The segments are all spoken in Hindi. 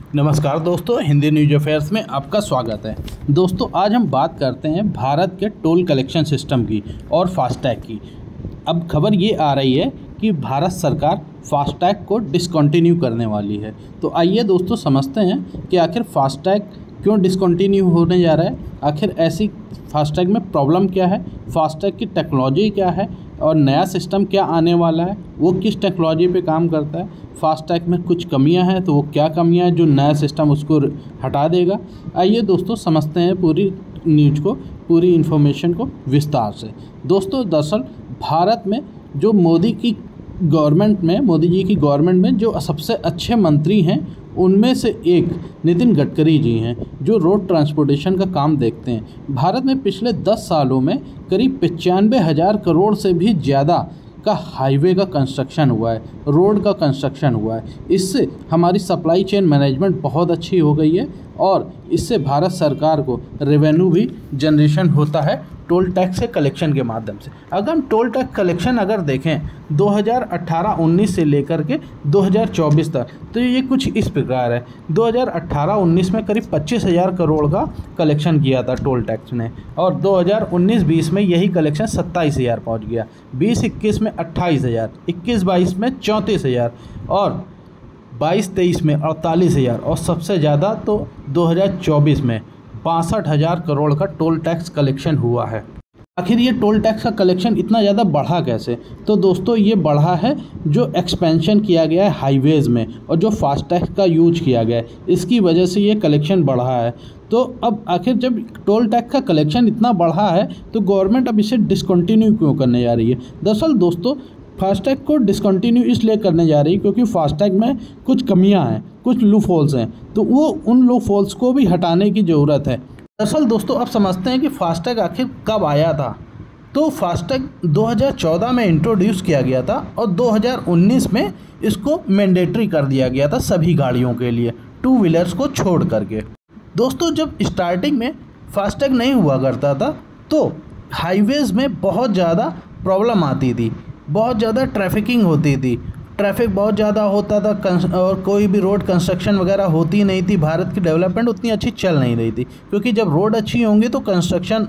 नमस्कार दोस्तों, हिंदी न्यूज अफेयर्स में आपका स्वागत है। दोस्तों, आज हम बात करते हैं भारत के टोल कलेक्शन सिस्टम की और फास्टैग की। अब खबर ये आ रही है कि भारत सरकार फास्टैग को डिसकंटिन्यू करने वाली है। तो आइए दोस्तों समझते हैं कि आखिर फास्टैग क्यों डिसकंटिन्यू होने जा रहा है, आखिर ऐसी फास्टैग में प्रॉब्लम क्या है, फास्टैग की टेक्नोलॉजी क्या है और नया सिस्टम क्या आने वाला है, वो किस टेक्नोलॉजी पे काम करता है, फास्टैग में कुछ कमियां हैं तो वो क्या कमियां हैं जो नया सिस्टम उसको हटा देगा। आइए दोस्तों समझते हैं पूरी न्यूज को, पूरी इन्फॉर्मेशन को विस्तार से। दोस्तों, दरअसल भारत में जो मोदी जी की गवर्नमेंट में जो सबसे अच्छे मंत्री हैं उनमें से एक नितिन गडकरी जी हैं, जो रोड ट्रांसपोर्टेशन का काम देखते हैं। भारत में पिछले 10 सालों में करीब 95,000 करोड़ से भी ज़्यादा का हाईवे का कंस्ट्रक्शन हुआ है, रोड का कंस्ट्रक्शन हुआ है। इससे हमारी सप्लाई चेन मैनेजमेंट बहुत अच्छी हो गई है और इससे भारत सरकार को रेवेन्यू भी जनरेशन होता है टोल टैक्स के कलेक्शन के माध्यम से। अगर हम टोल टैक्स कलेक्शन अगर देखें 2018-19 से लेकर के 2024 तक, तो ये कुछ इस प्रकार है। 2018-19 में करीब 25,000 करोड़ का कलेक्शन किया था टोल टैक्स ने और 2019-20 में यही कलेक्शन 27,000 पहुँच गया, 20-21 में 28,000, 21-22 में 34,000 और 22-23 में 48,000 और सबसे ज़्यादा तो 2024 में 65,000 करोड़ का टोल टैक्स कलेक्शन हुआ है। आखिर ये टोल टैक्स का कलेक्शन इतना ज़्यादा बढ़ा कैसे? तो दोस्तों ये बढ़ा है जो एक्सपेंशन किया गया है हाईवेज़ में और जो फास्टैग का यूज किया गया है, इसकी वजह से ये कलेक्शन बढ़ा है। तो अब आखिर जब टोल टैक्स का कलेक्शन इतना बढ़ा है तो गवर्नमेंट अब इसे डिसकंटिन्यू क्यों करने जा रही है? दरअसल दोस्तों फास्टैग को डिसकंटिन्यू इसलिए करने जा रही है क्योंकि फास्टैग में कुछ कमियां हैं, कुछ लूप होल्स हैं, तो वो उन लूप होल्स को भी हटाने की ज़रूरत है। दरअसल दोस्तों अब समझते हैं कि फास्टैग आखिर कब आया था। तो फास्टैग 2014 में इंट्रोड्यूस किया गया था और 2019 में इसको मैंडेटरी कर दिया गया था सभी गाड़ियों के लिए, 2 व्हीलर्स को छोड़ करके। दोस्तों जब स्टार्टिंग में फास्टैग नहीं हुआ करता था तो हाईवेज़ में बहुत ज़्यादा प्रॉब्लम आती थी, बहुत ज़्यादा ट्रैफिकिंग होती थी, ट्रैफिक बहुत ज़्यादा होता था और कोई भी रोड कंस्ट्रक्शन वगैरह होती नहीं थी। भारत की डेवलपमेंट उतनी अच्छी चल नहीं रही थी क्योंकि जब रोड अच्छी होंगी तो कंस्ट्रक्शन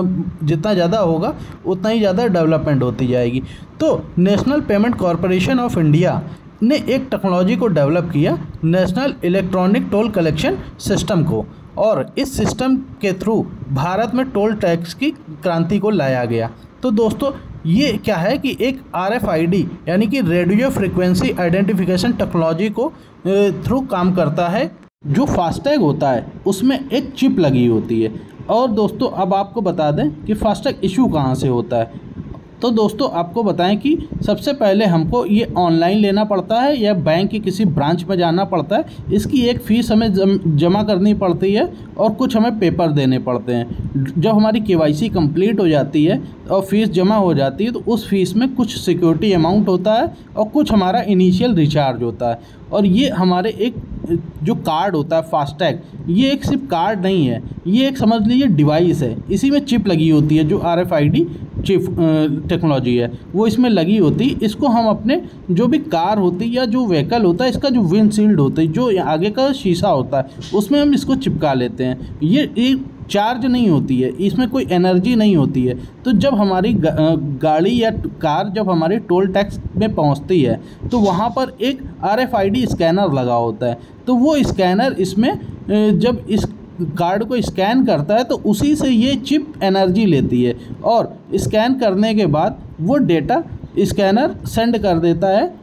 जितना ज़्यादा होगा उतना ही ज़्यादा डेवलपमेंट होती जाएगी। तो national payment corporation of India ने एक टेक्नोलॉजी को डेवलप किया, national electronic toll collection system को, और इस सिस्टम के थ्रू भारत में टोल टैक्स की क्रांति को लाया गया। तो दोस्तों ये क्या है कि एक RFID यानी कि रेडियो फ्रिक्वेंसी आइडेंटिफिकेशन टेक्नोलॉजी को थ्रू काम करता है। जो फास्टैग होता है उसमें एक चिप लगी होती है। और दोस्तों अब आपको बता दें कि फास्टैग इशू कहाँ से होता है। तो दोस्तों आपको बताएं कि सबसे पहले हमको ये ऑनलाइन लेना पड़ता है या बैंक के किसी ब्रांच में जाना पड़ता है। इसकी एक फ़ीस हमें जमा करनी पड़ती है और कुछ हमें पेपर देने पड़ते हैं। जब हमारी KYC कंप्लीट हो जाती है और फीस जमा हो जाती है तो उस फीस में कुछ सिक्योरिटी अमाउंट होता है और कुछ हमारा इनिशियल रिचार्ज होता है। और ये हमारे एक जो कार्ड होता है फास्टैग, ये एक सिर्फ कार्ड नहीं है, ये एक समझ लीजिए डिवाइस है। इसी में चिप लगी होती है, जो RFID चिप टेक्नोलॉजी है वो इसमें लगी होती है। इसको हम अपने जो भी कार होती है या जो व्हीकल होता है, इसका जो विंडशील्ड होता है, जो आगे का शीशा होता है, उसमें हम इसको चिपका लेते हैं। ये चार्ज नहीं होती है, इसमें कोई एनर्जी नहीं होती है। तो जब हमारी गाड़ी या कार जब हमारे टोल टैक्स में पहुंचती है तो वहां पर एक RFID स्कैनर लगा होता है। तो वो स्कैनर इसमें जब इस कार्ड को स्कैन करता है तो उसी से ये चिप एनर्जी लेती है और स्कैन करने के बाद वो डेटा स्कैनर सेंड कर देता है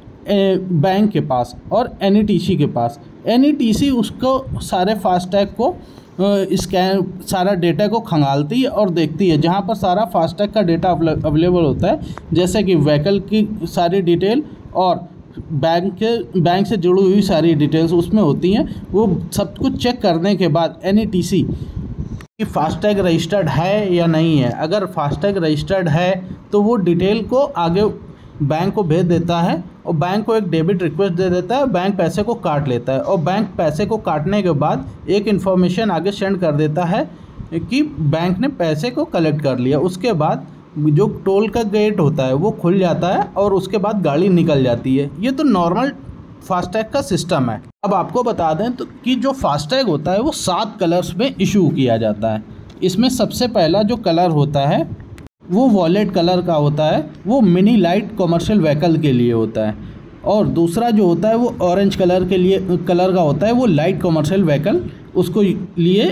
बैंक के पास और NETC के पास। NETC उसको सारे फास्टैग को स्कैन सारा डेटा को खंगालती है और देखती है जहाँ पर सारा फास्टैग का डेटा अवेलेबल होता है, जैसे कि व्हीकल की सारी डिटेल और बैंक से जुड़ी हुई सारी डिटेल्स उसमें होती हैं। वो सब कुछ चेक करने के बाद NETC कि फास्टैग रजिस्टर्ड है या नहीं है। अगर फास्टैग रजिस्टर्ड है तो वो डिटेल को आगे बैंक को भेज देता है और बैंक को एक डेबिट रिक्वेस्ट दे देता है। बैंक पैसे को काट लेता है और बैंक पैसे को काटने के बाद एक इन्फॉर्मेशन आगे सेंड कर देता है कि बैंक ने पैसे को कलेक्ट कर लिया। उसके बाद जो टोल का गेट होता है वो खुल जाता है और उसके बाद गाड़ी निकल जाती है। ये तो नॉर्मल फास्टैग का सिस्टम है। अब आपको बता दें तो कि जो फास्टैग होता है वो 7 कलर्स में इशू किया जाता है। इसमें सबसे पहला जो कलर होता है वो वॉलेट कलर का होता है, वो मिनी लाइट कमर्शियल व्हीकल के लिए होता है। और दूसरा जो होता है वो ऑरेंज कलर का होता है, वो लाइट कमर्शियल व्हीकल उसको लिए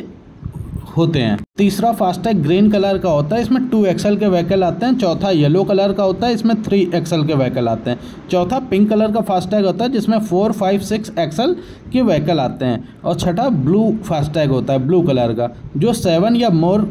होते हैं। तीसरा फास्टैग ग्रीन कलर का होता है, इसमें 2XL के व्हीकल आते हैं। चौथा येलो कलर का होता है, इसमें 3XL के व्हीकल आते हैं। चौथा पिंक कलर का फास्टैग होता है जिसमें 4, 5, 6XL के व्हीकल आते हैं। और छठा ब्लू फास्टैग होता है, ब्लू कलर का, जो 7 या मोर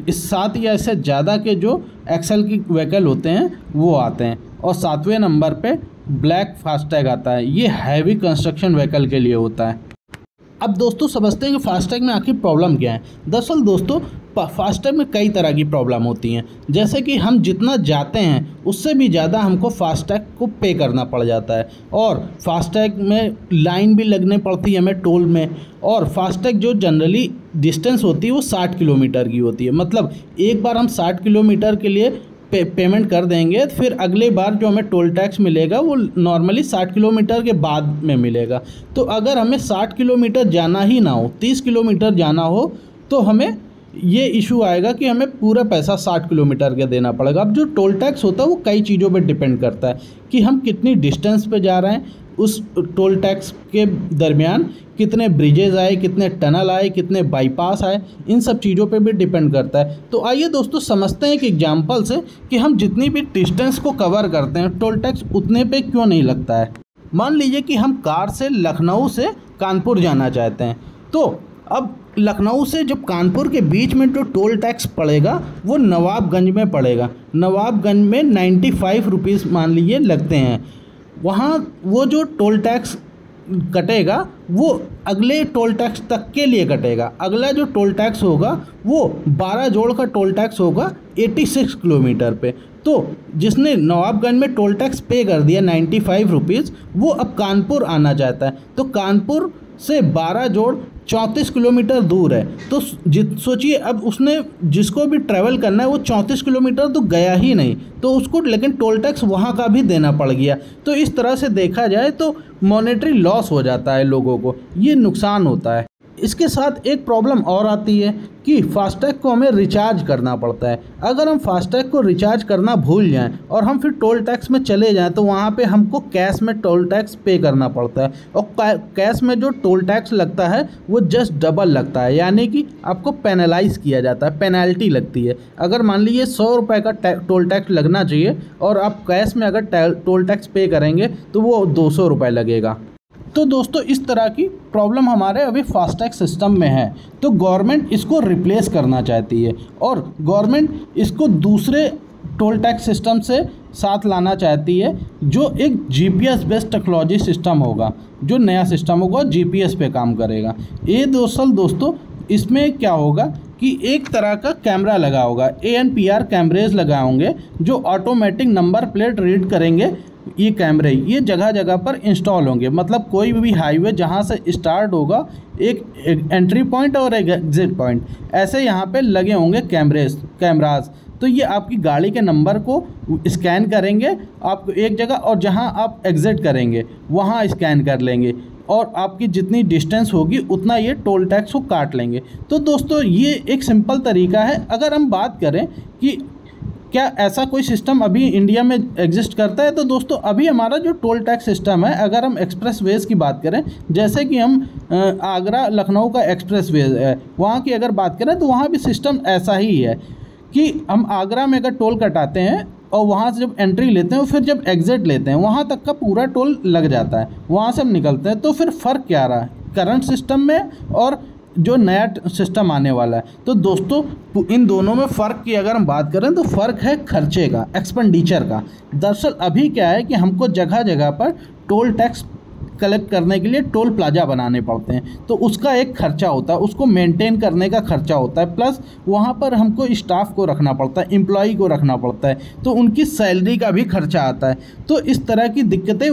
7 या इससे ज़्यादा के जो XL की व्हीकल होते हैं वो आते हैं। और 7वें नंबर पे ब्लैक फास्टैग आता है, ये हैवी कंस्ट्रक्शन व्हीकल के लिए होता है। अब दोस्तों समझते हैं कि फास्टैग में आखिर प्रॉब्लम क्या है। दरअसल दोस्तों फास्टैग में कई तरह की प्रॉब्लम होती हैं, जैसे कि हम जितना जाते हैं उससे भी ज़्यादा हमको फास्टैग को पे करना पड़ जाता है। और फास्टैग में लाइन भी लगने पड़ती है हमें टोल में। और फास्टैग जो जनरली डिस्टेंस होती है वो 60 किलोमीटर की होती है। मतलब एक बार हम 60 किलोमीटर के लिए पेमेंट कर देंगे, फिर अगले बार जो हमें टोल टैक्स मिलेगा वो नॉर्मली 60 किलोमीटर के बाद में मिलेगा। तो अगर हमें 60 किलोमीटर जाना ही ना हो, 30 किलोमीटर जाना हो, तो हमें ये इशू आएगा कि हमें पूरा पैसा 60 किलोमीटर का देना पड़ेगा। अब जो टोल टैक्स होता है वो कई चीज़ों पे डिपेंड करता है कि हम कितनी डिस्टेंस पे जा रहे हैं, उस टोल टैक्स के दरमियान कितने ब्रिजेज़ आए, कितने टनल आए, कितने बाईपास आए, इन सब चीज़ों पे भी डिपेंड करता है। तो आइए दोस्तों समझते हैं एक एग्जांपल से कि हम जितनी भी डिस्टेंस को कवर करते हैं टोल टैक्स उतने पे क्यों नहीं लगता है। मान लीजिए कि हम कार से लखनऊ से कानपुर जाना चाहते हैं, तो अब लखनऊ से जब कानपुर के बीच में जो टोल टैक्स पड़ेगा वो नवाबगंज में पड़ेगा। नवाबगंज में 95 रुपीज़ मान लीजिए लगते हैं। वहाँ वो जो टोल टैक्स कटेगा वो अगले टोल टैक्स तक के लिए कटेगा। अगला जो टोल टैक्स होगा वो 12 जोड़ का टोल टैक्स होगा 86 किलोमीटर पे। तो जिसने नवाबगंज में टोल टैक्स पे कर दिया 95 रुपीज़, वो अब कानपुर आना चाहता है, तो कानपुर से 12 जोड़ 34 किलोमीटर दूर है। तो सोचिए अब उसने जिसको भी ट्रैवल करना है वो 34 किलोमीटर तो गया ही नहीं, तो उसको लेकिन टोल टैक्स वहाँ का भी देना पड़ गया। तो इस तरह से देखा जाए तो मॉनेटरी लॉस हो जाता है लोगों को, ये नुकसान होता है। इसके साथ एक प्रॉब्लम और आती है कि फास्टैग को हमें रिचार्ज करना पड़ता है। अगर हम फास्टैग को रिचार्ज करना भूल जाएं और हम फिर टोल टैक्स में चले जाएं तो वहाँ पे हमको कैश में टोल टैक्स पे करना पड़ता है। और कैश में जो टोल टैक्स लगता है वो जस्ट डबल लगता है, यानी कि आपको पेनलाइज किया जाता है, पेनल्टी लगती है। अगर मान लीजिए 100 रुपये का टोल टैक्स लगना चाहिए और आप कैश में अगर टोल टैक्स पे करेंगे तो वो 200 रुपये लगेगा। तो दोस्तों इस तरह की प्रॉब्लम हमारे अभी फास्टैग सिस्टम में है। तो गवर्नमेंट इसको रिप्लेस करना चाहती है और गवर्नमेंट इसको दूसरे टोल टैक्स सिस्टम से साथ लाना चाहती है, जो एक GPS बेस्ड टेक्नोलॉजी सिस्टम होगा। जो नया सिस्टम होगा GPS पे काम करेगा। ये दोस्तों इसमें क्या होगा कि एक तरह का कैमरा लगा होगा, ANPR कैमरेज लगाए होंगे जो ऑटोमेटिक नंबर प्लेट रीड करेंगे। ये कैमरे ये जगह जगह पर इंस्टॉल होंगे, मतलब कोई भी हाईवे जहाँ से स्टार्ट होगा एक एंट्री पॉइंट और एक एग्जिट पॉइंट ऐसे यहाँ पे लगे होंगे कैमराज। तो ये आपकी गाड़ी के नंबर को स्कैन करेंगे आपको एक जगह, और जहाँ आप एग्जिट करेंगे वहाँ स्कैन कर लेंगे और आपकी जितनी डिस्टेंस होगी उतना ये टोल टैक्स को काट लेंगे। तो दोस्तों ये एक सिंपल तरीका है। अगर हम बात करें कि क्या ऐसा कोई सिस्टम अभी इंडिया में एग्जिस्ट करता है, तो दोस्तों अभी हमारा जो टोल टैक्स सिस्टम है, अगर हम एक्सप्रेस वेज की बात करें, जैसे कि हम आगरा लखनऊ का एक्सप्रेस वे है, वहाँ की अगर बात करें तो वहाँ भी सिस्टम ऐसा ही है कि हम आगरा में अगर टोल कटाते हैं और वहाँ से जब एंट्री लेते हैं फिर जब एग्जिट लेते हैं वहाँ तक का पूरा टोल लग जाता है, वहाँ से हम निकलते हैं। तो फिर फ़र्क क्या रहा करंट सिस्टम में और जो नया सिस्टम आने वाला है? तो दोस्तों इन दोनों में फ़र्क की अगर हम बात करें तो फ़र्क है खर्चे का, एक्सपेंडिचर का। दरअसल अभी क्या है कि हमको जगह जगह पर टोल टैक्स कलेक्ट करने के लिए टोल प्लाजा बनाने पड़ते हैं, तो उसका एक खर्चा होता है, उसको मेंटेन करने का खर्चा होता है, प्लस वहाँ पर हमको स्टाफ को रखना पड़ता है, एम्प्लॉई को रखना पड़ता है, तो उनकी सैलरी का भी खर्चा आता है। तो इस तरह की दिक्कतें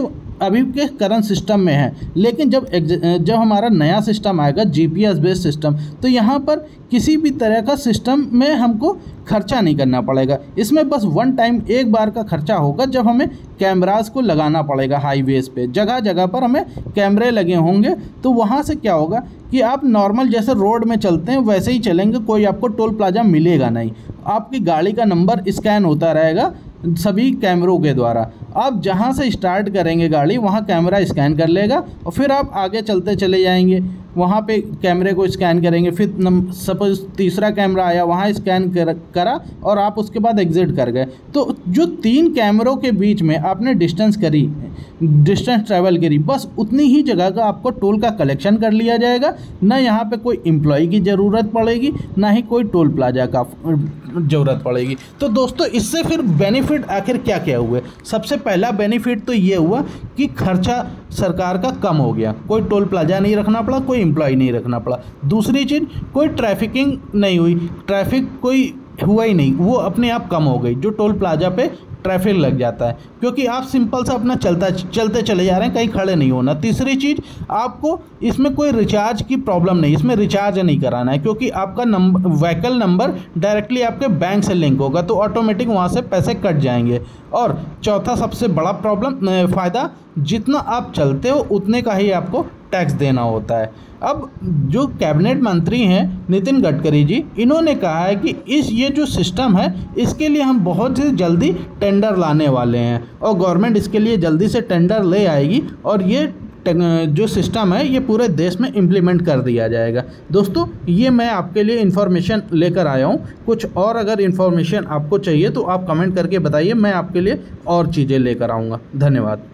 अभी के करंट सिस्टम में है, लेकिन जब हमारा नया सिस्टम आएगा जीपीएस बेस्ड सिस्टम, तो यहाँ पर किसी भी तरह का सिस्टम में हमको खर्चा नहीं करना पड़ेगा। इसमें बस वन टाइम एक बार का खर्चा होगा, जब हमें कैमरास को लगाना पड़ेगा हाईवेज़ पे, जगह जगह पर हमें कैमरे लगे होंगे। तो वहाँ से क्या होगा कि आप नॉर्मल जैसे रोड में चलते हैं वैसे ही चलेंगे, कोई आपको टोल प्लाजा मिलेगा नहीं। आपकी गाड़ी का नंबर स्कैन होता रहेगा सभी कैमरों के द्वारा। आप जहां से स्टार्ट करेंगे गाड़ी वहां कैमरा स्कैन कर लेगा और फिर आप आगे चलते चले जाएंगे, वहां पे कैमरे को स्कैन करेंगे। फिर सपोज तीसरा कैमरा आया, वहां स्कैन करा और आप उसके बाद एग्जिट कर गए। तो जो 3 कैमरों के बीच में आपने डिस्टेंस ट्रैवल करी, बस उतनी ही जगह का आपको टोल का कलेक्शन कर लिया जाएगा। ना यहाँ पे कोई एम्प्लॉय की ज़रूरत पड़ेगी, ना ही कोई टोल प्लाजा का ज़रूरत पड़ेगी। तो दोस्तों इससे फिर बेनिफिट आखिर क्या क्या हुए? सबसे पहला बेनिफिट तो ये हुआ कि खर्चा सरकार का कम हो गया, कोई टोल प्लाजा नहीं रखना पड़ा, कोई एम्प्लॉय नहीं रखना पड़ा। दूसरी चीज़, कोई ट्रैफिकिंग नहीं हुई, ट्रैफिक कोई हुआ ही नहीं, वो अपने आप कम हो गई। जो टोल प्लाजा पे ट्रैफिक लग जाता है, क्योंकि आप सिंपल सा अपना चलते चले जा रहे हैं, कहीं खड़े नहीं होना। तीसरी चीज़, आपको इसमें कोई रिचार्ज की प्रॉब्लम नहीं, इसमें रिचार्ज नहीं कराना है, क्योंकि आपका व्हीकल नंबर डायरेक्टली आपके बैंक से लिंक होगा, तो ऑटोमेटिक वहाँ से पैसे कट जाएंगे। और चौथा सबसे बड़ा फ़ायदा, जितना आप चलते हो उतने का ही आपको टैक्स देना होता है। अब जो कैबिनेट मंत्री हैं नितिन गडकरी जी, इन्होंने कहा है कि ये जो सिस्टम है इसके लिए हम बहुत ही जल्दी टेंडर लाने वाले हैं, और गवर्नमेंट इसके लिए जल्दी से टेंडर ले आएगी और ये जो सिस्टम है ये पूरे देश में इम्प्लीमेंट कर दिया जाएगा। दोस्तों ये मैं आपके लिए इन्फॉर्मेशन लेकर आया हूँ। कुछ और अगर इन्फॉर्मेशन आपको चाहिए तो आप कमेंट करके बताइए, मैं आपके लिए और चीज़ें लेकर आऊँगा। धन्यवाद।